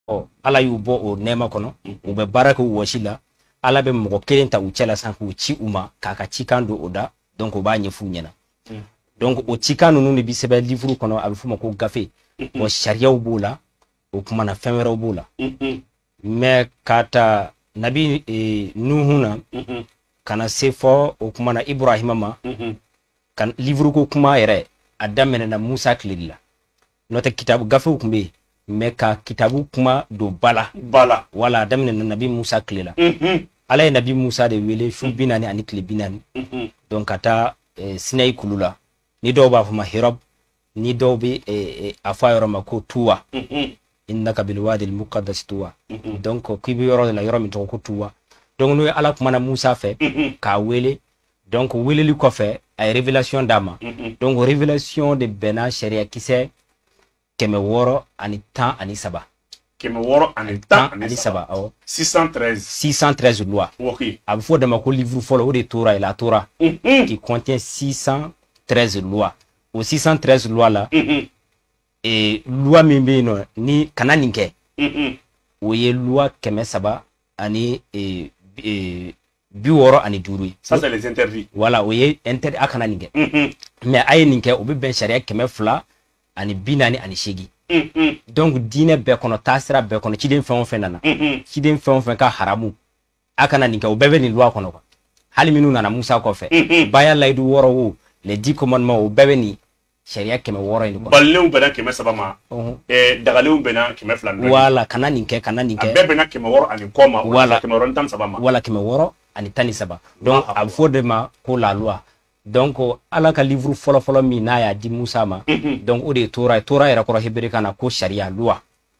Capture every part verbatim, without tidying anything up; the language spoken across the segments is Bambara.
ɔ ala y'u bɔ o nɛɛma kɔnɔ u bɛ baara kɛ u wɔsi la ala bɛ mɔgɔ kelen ta u cɛla san k'u ci u ma k'a ka cikan don o da donc o b'a ɲɛf'u ɲɛna donc o cikan ninnu de bi sɛbɛn livre kɔnɔ a bɛ f'o ma ko gafe bon sariyaw b'o la o kuma na fɛn wɛrɛw b'o la mais k'a ta nabi nuhu na kana se fɔ o kuma na ibrahima ma kan livre ko kuma yɛrɛ a daminɛna musa tile la n'o tɛ kitabu gafew tun bɛ yen mais ka kitabu kuma don bala bala wala a daminɛna nabi musa tile la ala ye nabi musa de wele su bi naani ani tile bi naani donc ka taa sinayi kulu la ni dɔw b'a fɔ ma hirob ni dɔw bɛ a fɔ a yɔrɔ ma ko tuwa innaka bil wadi al muqaddas tuwa donc k'i bɛ yɔrɔ de la yɔrɔ min tɔgɔ ko tuwa donc n'o ye ala kumana musa fɛ k'a wele donc weleli kɔfɛ a ye révélation d'a ma donc révélation de bɛnna sariya kisɛ kɛmɛ wɔɔrɔ ani tan ani saba kɛmɛ wɔɔrɔ ani tan ani saba awɔ six cent treize six cent treize loi a bɛ fɔ o de ma ko livre fɔlɔ o de tora la tora qui contient six cent treize loi o six cent treize loi la et loi min bɛ yen nɔ ni kana nin kɛ o ye loi kɛmɛ saba ani bi wɔɔrɔ ani duuru ye ça c'est les interdits voilà o ye interdit a kana nin kɛ mais a ye nin kɛ o bɛ bɛn sariya kɛmɛ fila ani bi naani ani seegin donc diinɛ bɛɛ kɔnɔ taasira bɛɛ kɔnɔ ciden fɛn o fɛn nana ciden fɛn o fɛn ka haramu a kana nin kɛ o bɛɛ bɛ nin loi kɔnɔ quoi hali minnu nana musa kɔfɛ baya layidu wɔɔrɔ o les dix commandements o bɛɛ bɛ nin sariya kɛmɛ wɔɔrɔ in quoi balilenw bɛnna kɛmɛ saba ma dagalenw bɛnna kɛmɛ fila ni voilà kana nin kɛ kana nin kɛ a bɛɛ bɛnna kɛmɛ wɔɔrɔ ani kɔ ma voilà kɛmɛ wɔɔrɔ ni tan saba ma voilà kɛmɛ wɔɔrɔ ani tan ni saba donc a bɛ fɔ o de ma ko la loi donc ala ka livre fɔlɔ fɔlɔ min n'a y'a di musa ma donc o de ye tora ye tora yɛrɛ kɔrɔ hebere kan na ko sariya loi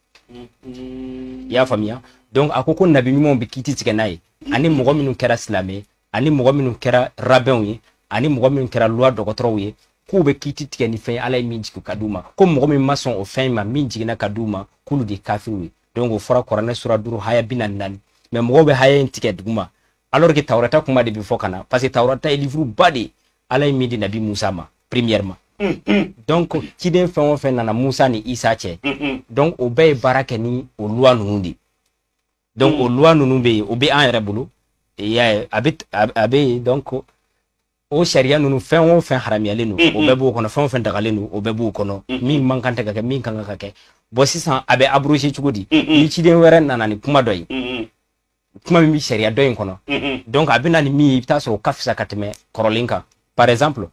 i y'a faamuya donc a ko ko nabi ɲumanw bɛ kiiti tigɛ n'a ye ani mɔgɔ minnu kɛra silamɛ ani mɔgɔ minnu kɛra rabɛnw ye ani mɔgɔ minnu kɛra loi dɔgɔtɔrɔw ye k'u bɛ kiiti tigɛ ni fɛn ye ala ye min jigin ka d'u ma ko mɔgɔ min ma sɔn o fɛn ma min jiginna ka d'u ma k'olu de ye kafiriw ye donc o fɔra kuranɛ sura duuru haya bi naani naani mais mɔgɔw bɛ haya in tigɛ duguma alors que tawrata kuma de bɛ fɔ ka na parce que tawrata ye livre ba de ye ala ye min di nabi musa ma premièrement donc ciden fɛn o fɛn nana musa ni isa cɛ donc o bɛɛ ye baara kɛ ni o loi ninnu de donc o loi ninnu bɛ yen o bɛ an yɛrɛ bolo a bɛ a bɛ yen donc o sariya ninnu fɛn o fɛn haramuyalen don o bɛɛ b'o kɔnɔ fɛn o fɛn dagalen don o bɛɛ b'o kɔnɔ min man kan tɛ ka kɛ min kan ka kɛ bon sisan a bɛ abrogé cogo di ni ciden wɛrɛ nana ni kuma dɔ ye kuma min bɛ sariya dɔ in kɔnɔ donc a bɛ na ni min ye i bɛ taa sɔrɔ o ka fisa ka tɛmɛ kɔrɔlen kan par exemple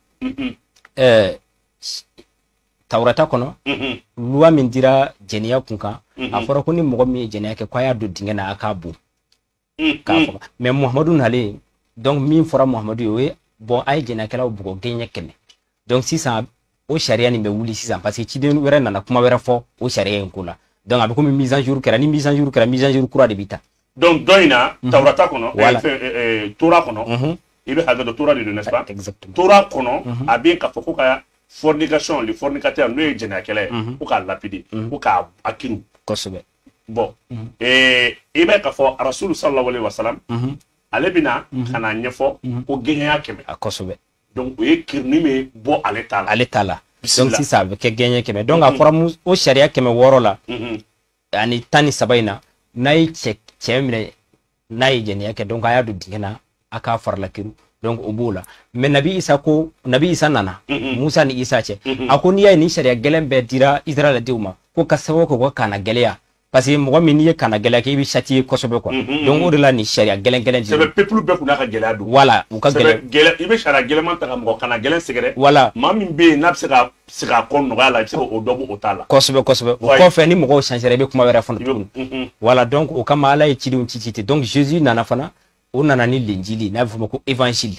tawrata kɔnɔ loi min dira jɛnɛya kun kan a fɔra ko ni mɔgɔ min ye jɛnɛya kɛ k'a y'a don dingɛ na a k'a bon k'a faga mais muhamadu nalen donc min fɔra muhamadu ye o ye bon a ye jɛnɛyakɛlaw bugɔ gɛɲɛ kɛmɛ donc sisan o sariya nin bɛ wuli sisan parce que ciden wɛrɛ nana kuma wɛrɛ fɔ o sariya in ko la donc a bɛ komi mise en jour kɛra ni mise en jour kɛra mise en jour kura de bɛ ta donc dɔ in na tawrata kɔnɔ tora kɔnɔ i bɛ hakɛ dɔ tora de don n'est-ce pas tora kɔnɔ a bɛ k'a fɔ ko ka fornication le fornicateur n'o ye jɛnɛyakɛla ye ko k'a lapider ko k'a a kiru kosɛbɛ bon i bɛ k'a fɔ rasulu sallallahu alaihi wa sallam ale bɛna ka na ɲɛfɔ ko gɛɲɛya kɛmɛ a kosɛbɛ donc o ye kirini bɛ bɔ ale ta la ale ta la donc sisan a bɛ kɛ gɛɲɛ kɛmɛ donc a fɔra o sariya kɛmɛ wɔɔrɔ la ani tan ni saba in na n'a ye cɛ cɛ minɛ n'a ye jɛnɛya kɛ donc a y'a don dingɛ na a k'a farala kiru donc o b'o la mais nabi isa ko nabi isa nana musa ni isa cɛ a ko n'i y'a ye ni sariya gɛlɛn bɛɛ dira israɛlɛdenw ma ko ka sababu kɛ ko kana gɛlɛya parce que mɔgɔ min n'i ye kana gɛlɛya kɛ i bɛ châtier kosɛbɛ quoi donc o de la ni sariya gɛlɛn gɛlɛn di c'est peuple bɛɛ kun n'a ka gɛlɛya don voilà u ka gɛlɛn i bɛ sariya gɛlɛman ta ka mɔgɔ kana gɛlɛn sɛgɛrɛ voilà maa min bɛ yen n'a bɛ se ka segin a kɔ nɔgɔya la i bɛ se k'o dɔ bɔ o t'a la kosɛbɛ kosɛbɛ o kɔfɛ ni mɔgɔw changera i bɛ kuma wɛrɛ fana tuguni voilà donc o kama ala ye cidenw ci ci ten donc jésus nana fana o nana ni lenjili n'a bɛ fɔ o ma ko évangile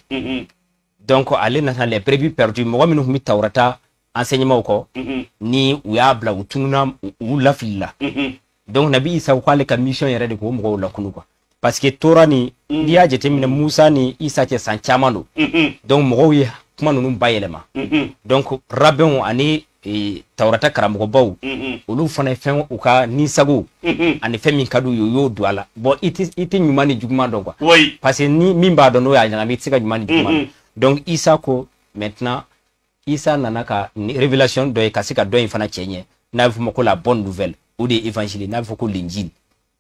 donc ale nana les brebis perdues mɔgɔ minnu tun bɛ tawrata enseignement kɔ ni u y'a bila u tununa u lafilila donc nabi isa ko ale ka mission yɛrɛ de k'o mɔgɔw lakunu quoi parce que tora ni n'i y'a jateminɛ musa ni isa cɛ san caman don donc mɔgɔw ye kuma ninnu bayɛlɛma donc rabɛnw ani tawrata karamɔgɔbaw olu fana ye fɛn u ka nisago ani fɛn min ka d'u ye u y'o don a la bon i tɛ i tɛ ɲuman ni juguman dɔn quoi parce que ni min b'a dɔn n'o y'a ɲagami i tɛ se ka ɲuman ni juguman dɔn donc isa ko maintenant isa nana ka révélation dɔ ye ka se ka dɔ in fana cɛ ɲɛ n'a bɛ f'o ma ko la bonne nouvelle o de évangile n'a fɔ ko l'injil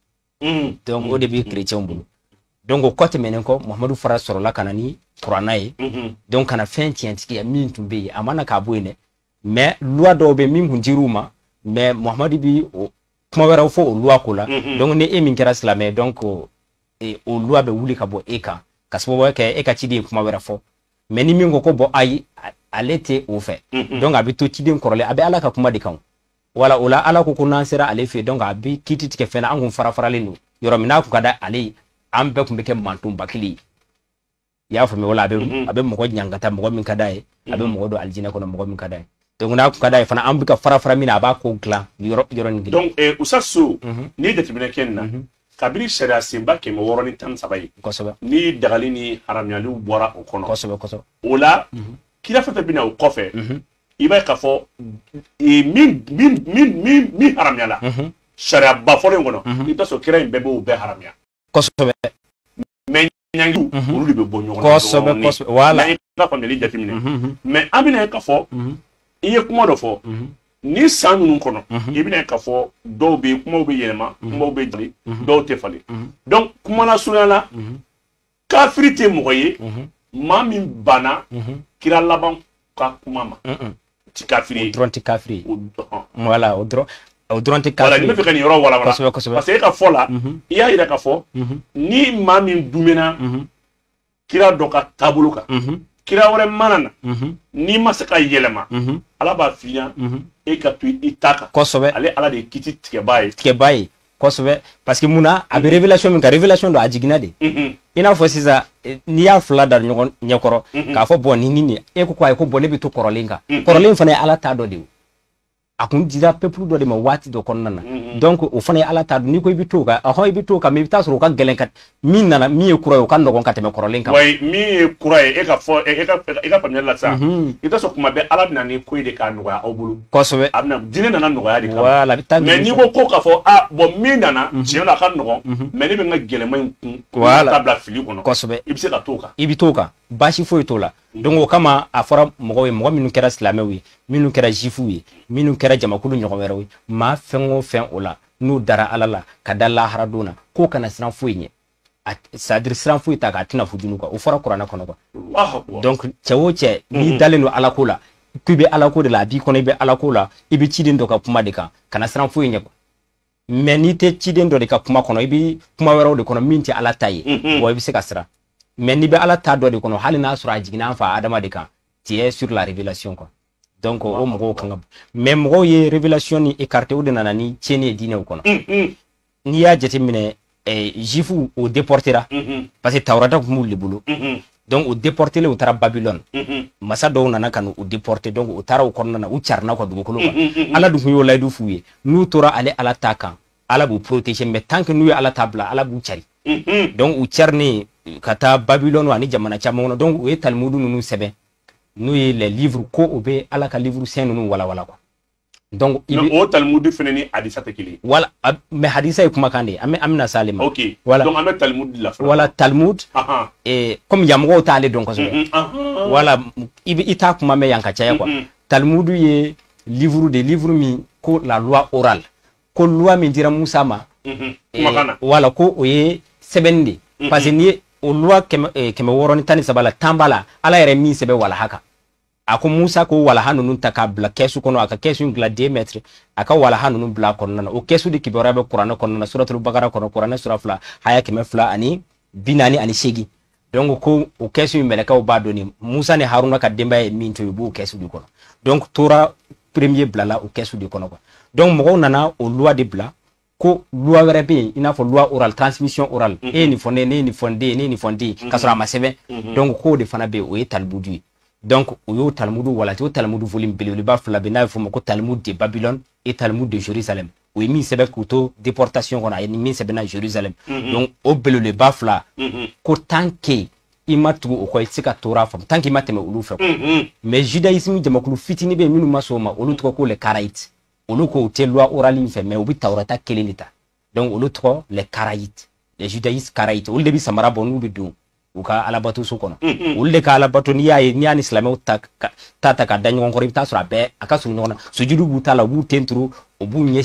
donc o de bi chrétien bolo donc o côté menen ko Muhammadu fara sɔrɔla kana ni Kurana ye donc kana fɛn tiɲɛtigi ya min tun bɛ yen a mana ka bɔ yen dɛ mais loi dɔw bɛ min kun dir'u ma mais Muhammadu bi kuma wɛrɛw fɔ o loi ko la donc ni e min kɛra silamɛ donc o loi bɛ wuli ka bɔ e kan ka sababu kɛ e ka ciden kuma wɛrɛ fɔ mais ni min ko ko bɔ ayi ale tɛ o fɛ donc a bɛ to ciden kɔrɔlen a bɛ Ala ka kuma de kan wala o la Ala ko ko n'an sera ale fɛ donc a bɛ kiiti tigɛ fɛn na an kun fara faralen don yɔrɔ min n'a kun ka da ale an bɛɛ kun bɛ kɛ mantonba kelen ye i y'a faamuya wala a bɛ a bɛ mɔgɔ ɲangata mɔgɔ min ka d'a ye a bɛ mɔgɔ don alijinɛ kɔnɔ mɔgɔ min ka d'a ye donc n'a kun ka d'a ye fana an bɛ ka fara fara min na a b'a ko dilan yɔrɔ yɔrɔnin kelen donc Usa So n'i ye jateminɛ kɛ nin na kabiri sariya senba kɛmɛ wɔɔrɔ ni tan ni saba ye kosɛbɛ ni dagali ni haramuyaliw bɔra o kɔnɔ kosɛbɛ kosɛbɛ o la kira fɛn fɛn bɛ na o kɔfɛ i b'a ye k'a fɔ min min min min min haramuyala sariya ba fɔlɔ in kɔnɔ i bɛ t'a sɔrɔ kira in bɛɛ b'o bɛɛ haramuya kosɛbɛ mais ɲangiw olu de bɛ bɔ ɲɔgɔn na kosɛbɛ kosɛbɛ wala n'an ye ka faamuyali jateminɛ mais an bɛna ye k'a fɔ i ye kuma dɔ fɔ ni san ninnu kɔnɔ i bɛna ye k'a fɔ dɔw bɛ yen kumaw bɛ yɛlɛma kumaw bɛ jali dɔw tɛ falen donc kuma lasurunya la kafiri tɛ mɔgɔ ye maa min banna kira laban ka kuma ma ti kafiri ye o dɔrɔn tɛ kafiri ye wala o dɔrɔn o dɔrɔn tɛ kafiri voilà ni bɛ fɛ ka nin yɔrɔ wala wala kosɛbɛ kosɛbɛ parce que e ka fɔ la i y'a yira k'a fɔ ni maa min dumɛna kira dɔ ka taabolo kan kira wɛrɛ mana na n'i ma se ka yɛlɛma Ala b'a f'i ɲɛna e ka to i ta kan kosɛbɛ ale Ala de ye kiti tigɛba ye tigɛba ye kosɛbɛ parce que munna a bɛ révélation min ka révélation don a jiginna de i n'a fɔ sisan n'i y'a fila da ɲɔgɔn ɲɛkɔrɔ k'a fɔ bɔn ni nin e ko ko ayi ko bɔn ne bɛ to kɔrɔlen kan kɔrɔlen fana ye Ala ta dɔ de ye a kun dira peuple dɔ de ma waati dɔ kɔnɔna na donc o fana ye Ala ta dɔn n'i ko i bɛ to o kan ɔhɔn i bɛ to o kan mais i bɛ taa sɔrɔ o ka gɛlɛn ka min nana min ye kura ye o ka nɔgɔn ka tɛmɛ kɔrɔlen kan wa min ye kura ye e ka fɔ e ka e ka faamuyali la sa i bɛ sɔrɔ kuma bɛɛ Ala bɛna ni ko ye de k'a nɔgɔya aw bolo kosɛbɛ a bɛna diinɛ nana nɔgɔya de kama voilà mais n'i ko ko k'a fɔ ah bon min nana tiɲɛ la a ka nɔgɔn mais ne bɛ n ka gɛlɛma in kun voilà ka bila fili kɔnɔ kosɛbɛ i bɛ se ka to o kan i bɛ to o kan baasi foyi t'o la donc o kama a fɔra mɔgɔw ye mɔgɔ minnu kɛra silamɛw ye minnu kɛra juifuw ye minnu kɛra jamakulu ɲɔgɔn wɛrɛw ye maa fɛn o fɛn o la n'u dara Ala la ka da lahara don na k'o kana siran foyi ɲɛ c'est à dire siran foyi ta k'a tɛna fujunu quoi o fɔra kuranɛ kɔnɔ quoi donc cɛ o cɛ n'i dalen don Ala ko la k'i bɛ Ala ko de la a b'i kɔnɔ i bɛ Ala ko la i bɛ ciden dɔ ka kuma de kan kana siran foyi ɲɛ quoi mais n'i tɛ ciden dɔ de ka kuma kɔnɔ i bɛ kuma wɛrɛw de kɔnɔ min tɛ Ala ta ye wa i bɛ se ka siran mais n'i bɛ Ala ta dɔ de kɔnɔ hali n'a sɔrɔ a jiginna an fa Adama de kan tu es sur la révélation quoi donc o mɔgɔw kan ka mais mɔgɔw ye révélation ni écarté o de nana ni tiɲɛni ye diinɛw kɔnɔ n'i y'a jateminɛ juifu o déportera parce que Tawrata kun b'olu de bolo donc o déporté u taara Babylone masa dɔw nana ka n'u déporté donc u taara o kɔnɔna na u carina ka dugukolo kan Ala dun kun y'o layidu f'u ye n'u tora ale Ala ta kan Ala b'u protéger mais tant que n'u ye Ala ta bila Ala b'u cari donc u carinen ka taa Babylone ani jamana caman kɔnɔ donc u ye Talmudu ninnu sɛbɛn n'u ye les livres ko o bɛ Ala ka livre saint ninnu walawala quoi donc o Talmudu fana ni hadisa tɛ kelen ye voilà mais hadisa ye kumakan de ye an bɛ an bɛna s'ale ma ok voilà donc an bɛ Talmudu de la fɔlɔ voilà Talmud comme yan mɔgɔw t'ale dɔn kosɛbɛ voilà i bɛ i t'a kuma mɛn yan ka caya quoi Talmudu ye livre de livre min ko la loi orale ko loi min dira Musa ma voilà ko o ye sɛbɛnni de parce que ni ye o loi kɛmɛ kɛmɛ wɔɔrɔ ni tan ni saba la tan b'a la Ala yɛrɛ min sɛbɛn walaha kan a ko Musa ko walaha ninnu ta k'a bila kɛsu kɔnɔ a ka kɛsu in dilan deux mètres a ka walaha ninnu bila a kɔnɔna na o kɛsu de kibaruya bɛ kuranɛ kɔnɔna na suratul bakara kɔnɔ kuranɛ sura fila haya kɛmɛ fila ani bi naani ani seegin donc ko o kɛsu in mɛlɛkɛw b'a dɔn ni Musa ni Haruna ka denbaya ye min to yen u b'o kɛsu de kɔnɔ donc Tora premier bilala o kɛsu de kɔnɔ quoi donc mɔgɔw nana o loi de bila ko loi wɛrɛ bɛ yen i n'a fɔ loi orale transmission orale e ye nin fɔ ne ye ne ye nin fɔ n den ye ne ye nin fɔ n den ye k'a sɔrɔ a ma sɛbɛn donc k'o de fana bɛ yen o ye Talmudu ye donc o y'o Talmudu walati o Talmudu volume belebeleba fila bɛ n'a bɛ fɔ o ma ko Talmud de Babylone et Talmud de Jérusalem o ye min sɛbɛn k'u to déportation kɔnɔ a ye min sɛbɛnna Jérusalem donc o belebeleba fila ko tant que i ma tugu o kɔ i tɛ se ka Tora faamu tant que i ma tɛmɛ olu fɛ mais judaïsme jamakulu fitinin bɛ yen minnu ma sɔn o ma olu tɔgɔ ko les Karaïtes olu ko u tɛ loi orale in fɛ mais u bɛ Tawrata kelen de ta donc olu tɔgɔ les Karaïtes les judaïstes Karaïtes olu de bɛ samara bɔ n'u bɛ don u ka alabato so kɔnɔ olu de ka alabato n'i y'a ye n'i y'a ni silamɛw ta ta ta ka da ɲɔgɔn kɔrɔ i bɛ taa sɔrɔ a bɛɛ a ka surun ɲɔgɔn na sujudu b'u ta la u b'u ten turu u b'u ɲɛsin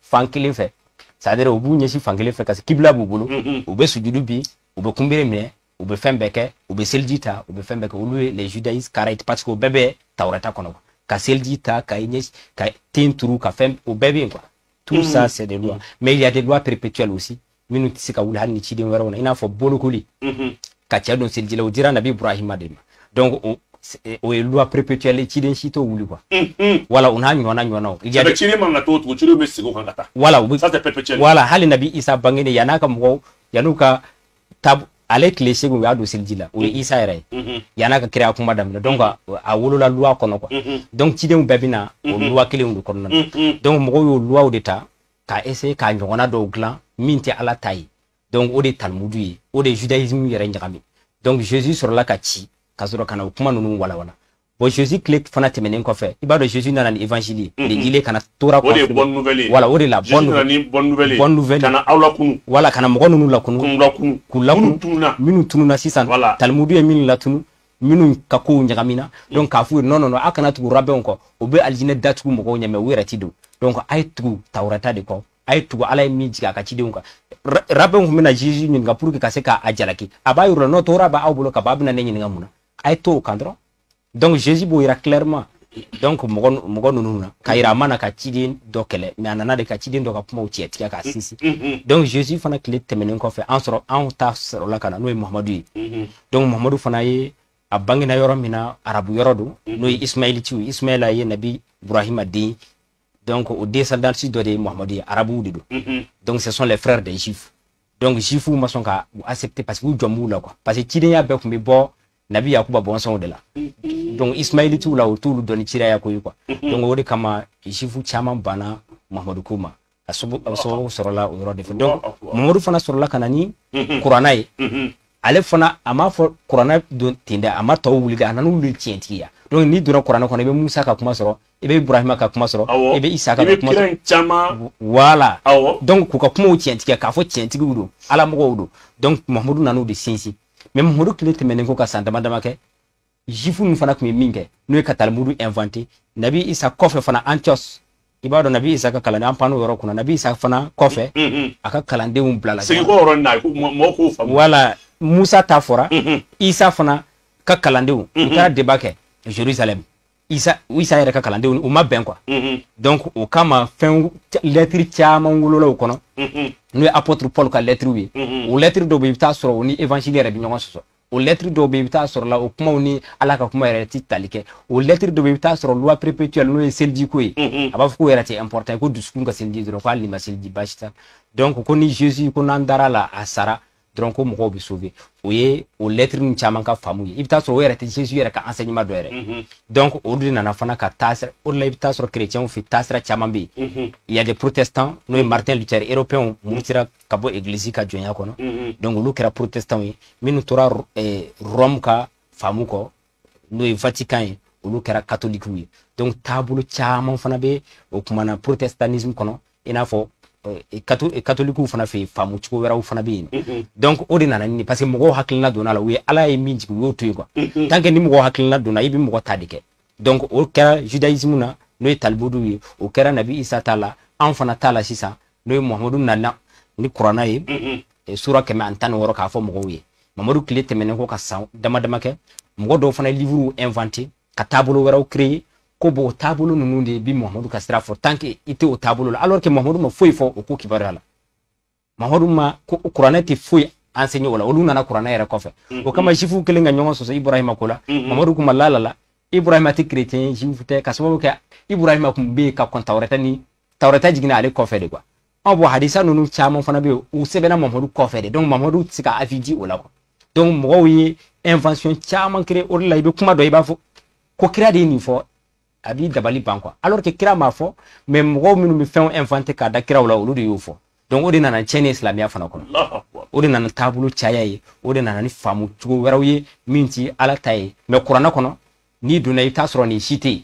fan kelen fɛ c'est à dire u b'u ɲɛsin fan kelen fɛ kasi kibla b'u bolo u bɛ sujudu bi u bɛ kunbere minɛ u bɛ fɛn bɛɛ kɛ u bɛ seliji ta u bɛ fɛn bɛɛ kɛ olu ye les judaïstes karaïtes parce que o bɛɛ bɛ tawrata kɔnɔ quoi ka seliji ta ka i ɲɛsin ka ten turu ka fɛn o bɛɛ bɛ yen quoi tout ça c'est des lois mais il y a des lois perpétuelles aussi minnu tɛ se ka wuli hali ni ciden wɛrɛw na i n'a fɔ bolokoli ka cɛ don seliji la o dira nabi ibrahima de ma donc o o ye loi perpétuelle ciden si t'o wuli quoi voilà on a ɲɔgɔnna ɲɔgɔnnaw il y a des ciden man ka to tugu ciden bɛ sigi o kan ka taa voilà ça c'est perpétuel voilà hali nabi isa bangene yan'a ka mɔgɔw yan'u ka tab ale tile seegin u y'a don seliji la o ye isa yɛrɛ ye yan'a ka kira kuma daminɛ donc a wolola loi kɔnɔ quoi donc cidenw bɛɛ bɛ na o loi kelenw de kɔnɔna na donc mɔgɔw y'o loi de ta ka essayer ka ɲɔgɔnna dɔw dilan min tɛ ala ta ye donc o de ye talmudu ye o de ye judaïsme yɛrɛ ɲagami donc jésus sɔrɔla ka ci ka sɔrɔ ka na o kuma ninnu walawala bon jésus tile fana tɛmɛnen kɔfɛ i b'a dɔn jésus nana ni évangile ye l'évangile kana tora o de ye bonne nouvelle voilà o de la bonne nouvelle bonne nouvelle bonne nouvelle kana aw lakunu voilà kana mɔgɔ ninnu lakunu k'u lakunu k'u lakunu tununa minnu tununa sisan talmudu ye minnu latunu minnu ka kow ɲagamina donc k'a f'u ye non non non a kana tugu rabɛnw kɔ o bɛ alijinɛ datugu mɔgɔw ɲɛ mais u yɛrɛ ti don donc a ye tugu tawrata de kɔ a ye tugu ala ye min jigin a ka cidenw kan rabɛnw tun bɛna jésus ɲininka pour que ka se k'a jalaki a b'a yir'u la n'o tora b'aw bolo ka b'a bɛna ne ɲininka mun na a ye to o kan dɔrɔn donc jésus b'o yira clairement donc mɔgɔ mɔgɔ ninnu na ka yira a ma na ka ciden dɔ kɛlɛ mais a nana de ka ciden dɔ ka kumaw tiɲɛ tigɛ k'a sinsin donc jésus fana tile tɛmɛnen kɔfɛ an sɔrɔ anw ta sɔrɔla ka na n'o ye muhamadu ye donc muhamadu fana ye a bangena yɔrɔ min na arabu yɔrɔ don n'o ye ismailitiw ye ismaila ye nabi ibrahima den donc o descendance dɔ de ye muhamadu ye arabuw de don donc ce sont les frères des juifs donc juifs ma sɔn ka accepter parce que u jɔn b'u la quoi parce que cidenya bɛɛ tun bɛ bɔ nabi yakuba bɔnsɔnw de la donc ismailitiw la o t'olu dɔn ni ciraya ko ye quoi donc o de kama juifs caman banna muhamadu ko ma a sababu sɔrɔla o yɔrɔ de fɛ donc muhamadu fana sɔrɔla ka na ni kuranna ye ale fana a m'a fɔ kuranna don ten dɛ a ma tɔw wuli dɛ a nana olu tiɲɛtigiya donc n'i donna kuranna kɔnɔ i bɛ musa ka kuma sɔrɔ i bɛ ibrahima ka kuma sɔrɔ i bɛ isa ka kuma sɔrɔ voilà donc k'u ka kumaw tiɲɛtigiya k'a fɔ tiɲɛtigiw don ala mɔgɔw don donc muhamadu nan'o de sinsin mais muhamadu tile tɛmɛnen ko ka san dama dama kɛ juifs ninnu fana tun ye min kɛ n'o ye ka talmudu inventé nabi isa kɔfɛ fana antioche i b'a dɔn nabi isa ka kalanden an pan'o yɔrɔ kunna nabi isa fana kɔfɛ a ka kalandenw bilala segin ko yɔrɔ na mɔgɔw k'o faamu voilà musa ta fɔra isa fana ka kalandenw u taara débat kɛ jérusalem isa isa yɛrɛ ka kalandenw u ma bɛn quoi donc o kama fɛn lettre caman wolola o kɔnɔ n'o ye apôtre paul ka lettres ye o lettre dɔw bɛ i bɛ taa sɔrɔ o ni évangile yɛrɛ bɛ ɲɔgɔn sɔsɔ o lettre dɔw bɛ i bɛ taa sɔrɔ la o kumaw ni ala ka kuma yɛrɛ ti tali kɛ o lettre dɔw bɛ i bɛ taa sɔrɔ loi perpétuelle n'o ye seliji ko ye a b'a fɔ ko yɛrɛ tɛ important ko dusukun ka seliji dɔrɔn ko hali ni ma seliji baasi t'a donc ko ni jésus ko n'an dara la a sara dɔrɔn ko mɔgɔw bɛ sauver o ye o lettre ninnu caman ka faamu ye i bɛ taa sɔrɔ o yɛrɛ tɛ jésus yɛrɛ ka enseignement dɔ yɛrɛ donc o de nana fana ka taasira o de la i bɛ taa sɔrɔ chrétiens fɛ taasira caman bɛ yen il y a des protestants n'o ye martin luther européens murutira ka bɔ église ka jɔnya kɔnɔ donc olu kɛra protestants ye minnu tora rome ka faamu kɔ n'o ye vatican ye olu kɛra catholiques ye donc taabolo caman fana bɛ o kumana protestantisme kɔnɔ i n'a fɔ catholiques fana fɛ faamu cogo wɛrɛw fana bɛ yen donc o de nana ni parce que mɔgɔw hakilina donna la u ye ala ye min jigin u y'o to yen quoi tant que ni mɔgɔw hakilina donna i bɛ mɔgɔ ta de kɛ donc o kɛra judaïsme na n'o ye talmudu ye o kɛra nabi isa ta la an fana ta la sisan n'o ye muhamadu nana ni kuranna ye sura kɛmɛ ani tan ni wɔɔrɔ k'a fɔ mɔgɔw ye mamadu tile tɛmɛnen ko ka san dama dama kɛ mɔgɔ dɔw fana ye livre inventé ka taabolo wɛrɛw créer ko bon o taabolo ninnu de bi muhamadu ka sira fɔ tant que i tɛ o taabolo la alors que muhamadu ma foyi fɔ o ko kibaruya la muhamadu ma ko kuranɛ tɛ foyi enseigné o la olu nana kuranɛ yɛrɛ kɔfɛ o kama juifs kelen ka ɲɔgɔn sɔsɔ ibrahima ko la muhamadu kun ma la la la ibrahima tɛ chrétien ye juif tɛ ka sababu kɛ ibrahima kun bɛ yen ka kɔn tawrɛta ni tawrɛta jiginna ale kɔfɛ de quoi ɔ bon hadisa ninnu caman fana bɛ yen u sɛbɛnna muhamadu kɔfɛ de donc muhamadu tɛ se ka avis di o la quoi donc mɔgɔw ye invention caman créé o de la i bɛ kuma dɔ i b'a fɔ ko kira de ye nin fɔ a b'i dabali ban quoi alors que kira m'a fɔ mais mɔgɔw minnu bɛ fɛnw inventé k'a da kiraw la olu de y'o fɔ donc o de nana tiɲɛni ye silamɛya fana kɔnɔ o de nana taabolo caya ye o de nana ni faamu cogo wɛrɛw ye min ti ala ta ye mais kuranɛ kɔnɔ n'i donna i bɛ taa sɔrɔ nin si tɛ yen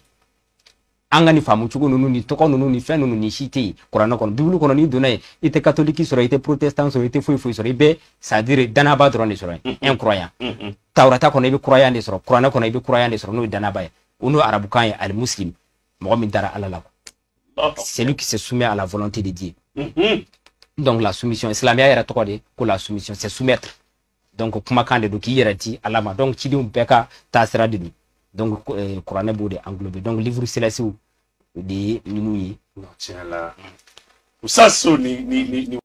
an ka nin faamu cogo ninnu ni tɔgɔ ninnu ni fɛn ninnu ni si tɛ yen kuranɛ kɔnɔ bibulu kɔnɔ n'i donna yen i tɛ catholique sɔrɔ i tɛ protestant sɔrɔ i tɛ foyi foyi sɔrɔ i bɛ c'est à dire danaba dɔrɔn de sɔrɔ yen incroyant tawrata kɔnɔ i bɛ croyant de sɔrɔ kuranɛ kɔnɔ i bɛ croyant de sɔrɔ n'o ye danaba ye o n'o arabukan ye ali muslim mɔgɔ min dara ala la Oh. C'est lui qui se soumet à la volonté de Dieu. Mm-hmm. Donc la soumission, islamia era toko de ko la soumission, c'est soumettre. Donc kuma kan de do ki yerati alama. Donc ci dum beka tasira de ni. Donc euh, Coran bo de englober. Donc livre céleste de ni non tiens là. Ça so ni ni ni